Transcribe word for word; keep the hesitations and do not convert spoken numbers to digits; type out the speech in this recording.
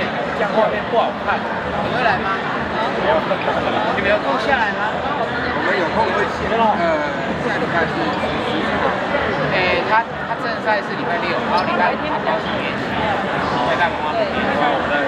面，这样画面不好看。 你会来吗？ 没有， 你们有空下来吗？ 我们有空会去。呃，下礼拜是十四号。 诶，他他正赛是礼拜六，然后礼拜五他邀请练习，在干嘛？ 我在